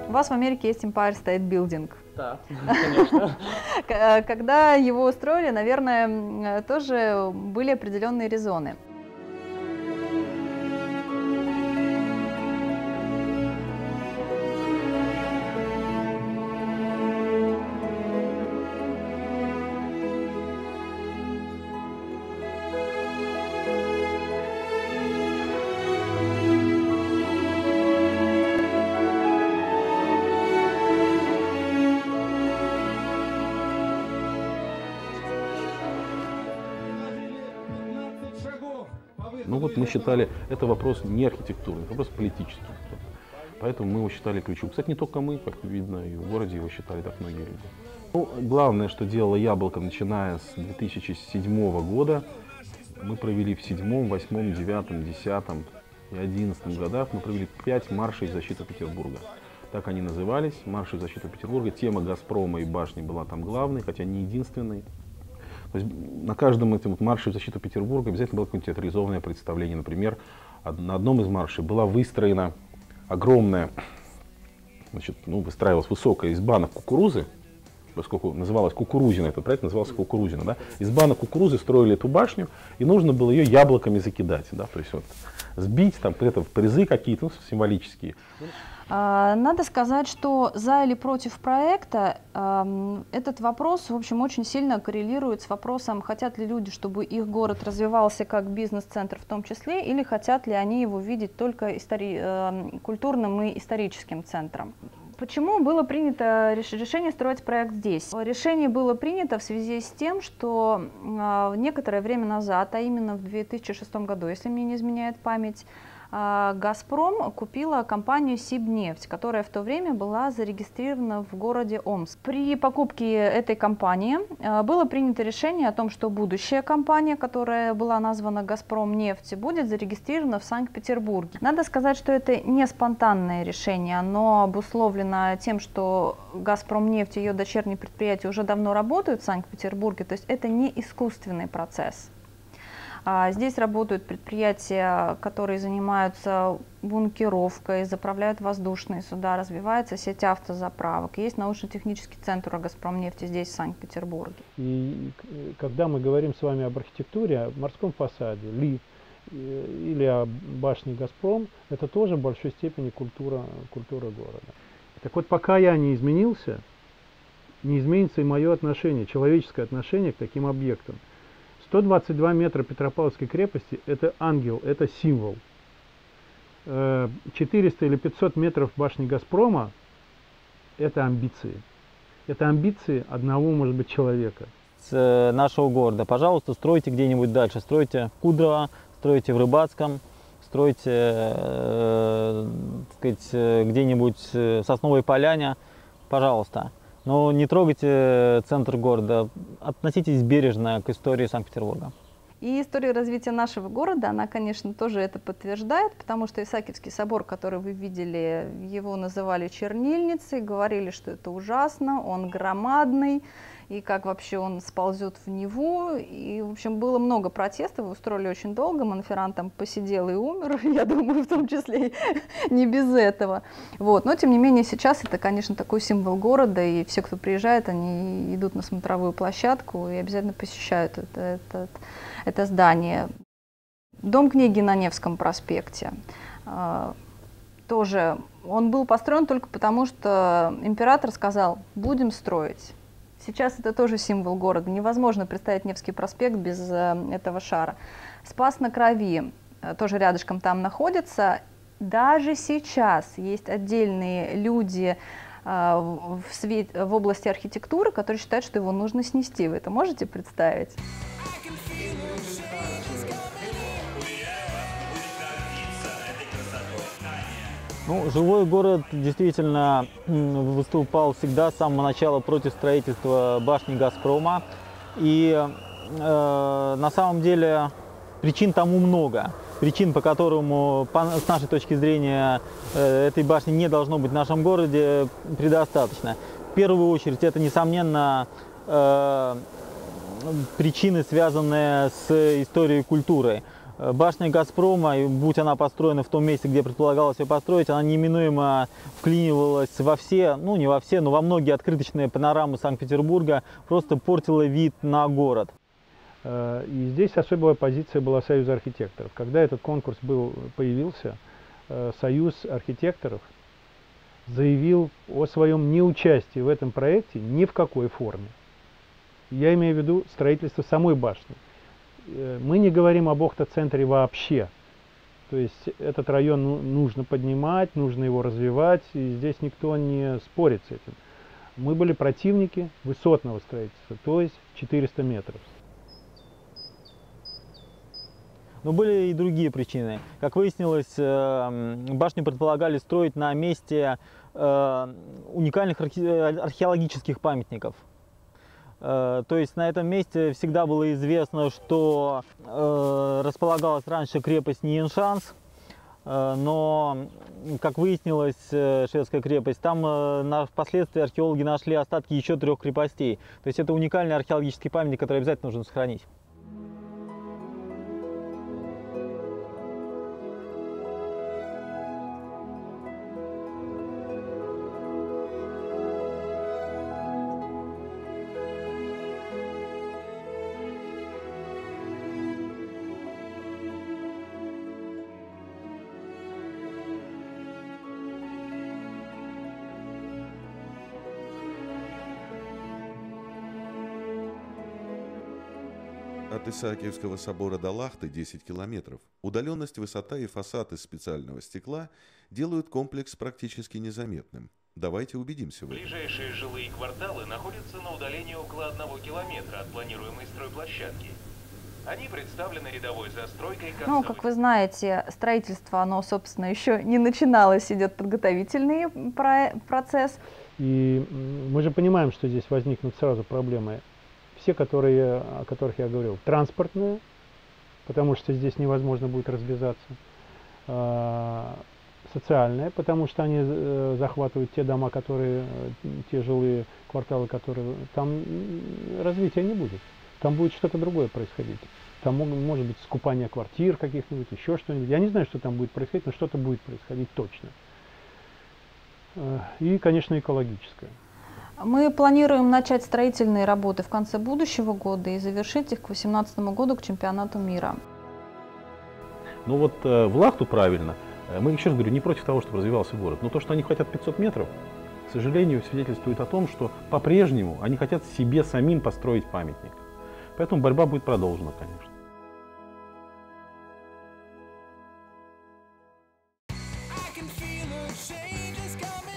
У вас в Америке есть Empire State Building. Да, конечно. Когда его строили, наверное, тоже были определенные резоны. Ну вот мы считали, это вопрос не архитектурный, это вопрос политический. Поэтому мы его считали ключевым. Кстати, не только мы, как видно, и в городе его считали так многие люди. Ну, главное, что делала Яблоко, начиная с 2007 года, мы провели в 7, 8, 9, 10 и 11 годах, мы провели 5 маршей в защиту Петербурга. Так они назывались, марши в защиту Петербурга. Тема «Газпрома» и башни была там главной, хотя не единственной. То есть на каждом этом марше в защиту Петербурга обязательно было какое-нибудь театрализованное представление. Например, на одном из маршей была выстроена огромная, выстраивалась высокая из банок кукурузы, поскольку называлась Кукурузина, этот проект назывался Кукурузина, да? Из банок кукурузы строили эту башню, и нужно было ее яблоками закидать, да? То есть вот, сбить, там, при этом призы какие-то символические. Надо сказать, что за или против проекта этот вопрос, в общем, очень сильно коррелирует с вопросом, хотят ли люди, чтобы их город развивался как бизнес-центр в том числе, или хотят ли они его видеть только культурным и историческим центром. Почему было принято решение строить проект здесь? Решение было принято в связи с тем, что некоторое время назад, а именно в 2006 году, если мне не изменяет память, «Газпром» купила компанию «Сибнефть», которая в то время была зарегистрирована в городе Омск. При покупке этой компании было принято решение о том, что будущая компания, которая была названа «Газпромнефть», будет зарегистрирована в Санкт-Петербурге. Надо сказать, что это не спонтанное решение, оно обусловлено тем, что «Газпромнефть» и ее дочерние предприятия уже давно работают в Санкт-Петербурге, то есть это не искусственный процесс. Здесь работают предприятия, которые занимаются бункеровкой, заправляют воздушные суда, развивается сеть автозаправок. Есть научно-технический центр «Газпромнефти» здесь, в Санкт-Петербурге. И когда мы говорим с вами об архитектуре, о морском фасаде, или о башне «Газпром», это тоже в большой степени культура города. Так вот, пока я не изменился, не изменится и мое отношение, человеческое отношение к таким объектам. 122 метра Петропавловской крепости – это ангел, это символ. 400 или 500 метров башни «Газпрома» – это амбиции. Это амбиции одного, может быть, человека. С нашего города, пожалуйста, стройте где-нибудь дальше. Стройте в Кудрово, стройте в Рыбацком, стройте где-нибудь в Сосновой Поляне, пожалуйста. Но не трогайте центр города, относитесь бережно к истории Санкт-Петербурга. И история развития нашего города, она, конечно, тоже это подтверждает, потому что Исаакиевский собор, который вы видели, его называли чернильницей, говорили, что это ужасно, он громадный, и как вообще он сползет в Неву. И, в общем, было много протестов, устроили очень долго, Монферран там посидел и умер, я думаю, в том числе не без этого. Вот. Но, тем не менее, сейчас это, конечно, такой символ города, и все, кто приезжает, они идут на смотровую площадку и обязательно посещают это здание. Дом книги на Невском проспекте. Тоже он был построен только потому, что император сказал: будем строить. Сейчас это тоже символ города. Невозможно представить Невский проспект без этого шара. Спас на Крови тоже рядышком там находится. Даже сейчас есть отдельные люди в области архитектуры, которые считают, что его нужно снести. Вы это можете представить? Ну, живой город действительно выступал всегда с самого начала против строительства башни «Газпрома». И на самом деле причин тому много. Причин, по которым, с нашей точки зрения, этой башни не должно быть в нашем городе, предостаточно. В первую очередь, это, несомненно, причины, связанные с историей культуры. Башня «Газпрома», будь она построена в том месте, где предполагалось ее построить, она неминуемо вклинивалась во все, ну не во все, но во многие открыточные панорамы Санкт-Петербурга, просто портила вид на город. И здесь особая позиция была Союза архитекторов. Когда этот конкурс появился, Союз архитекторов заявил о своем неучастии в этом проекте ни в какой форме. Я имею в виду строительство самой башни. Мы не говорим об Охта-центре вообще. То есть этот район нужно поднимать, нужно его развивать, и здесь никто не спорит с этим. Мы были противники высотного строительства, то есть 400 метров. Но были и другие причины. Как выяснилось, башню предполагали строить на месте уникальных археологических памятников. То есть на этом месте всегда было известно, что располагалась раньше крепость Ниеншанс, но, как выяснилось, шведская крепость, там впоследствии археологи нашли остатки еще 3 крепостей. То есть это уникальный археологический памятник, который обязательно нужно сохранить. От Исаакиевского собора до Лахты 10 километров. Удаленность, высота и фасад из специального стекла делают комплекс практически незаметным. Давайте убедимся в этом. Ближайшие жилые кварталы находятся на удалении около 1 километра от планируемой стройплощадки. Они представлены рядовой застройкой. Ну, как вы знаете, строительство, оно, собственно, еще не начиналось, идет подготовительный процесс. И мы же понимаем, что здесь возникнут сразу проблемы. Все, о которых я говорил, транспортные, потому что здесь невозможно будет развязаться, социальные, потому что они захватывают те дома, те жилые кварталы, которые там развития не будет. Там будет что-то другое происходить. Там может быть скупание квартир каких-нибудь, еще что-нибудь. Я не знаю, что там будет происходить, но что-то будет происходить точно. И, конечно, экологическое. Мы планируем начать строительные работы в конце будущего года и завершить их к 2018 году, к чемпионату мира. Ну вот в Лахту правильно. Мы, еще раз говорю, не против того, чтобы развивался город. Но то, что они хотят 500 метров, к сожалению, свидетельствует о том, что по-прежнему они хотят себе самим построить памятник. Поэтому борьба будет продолжена, конечно. I can feel a change is coming.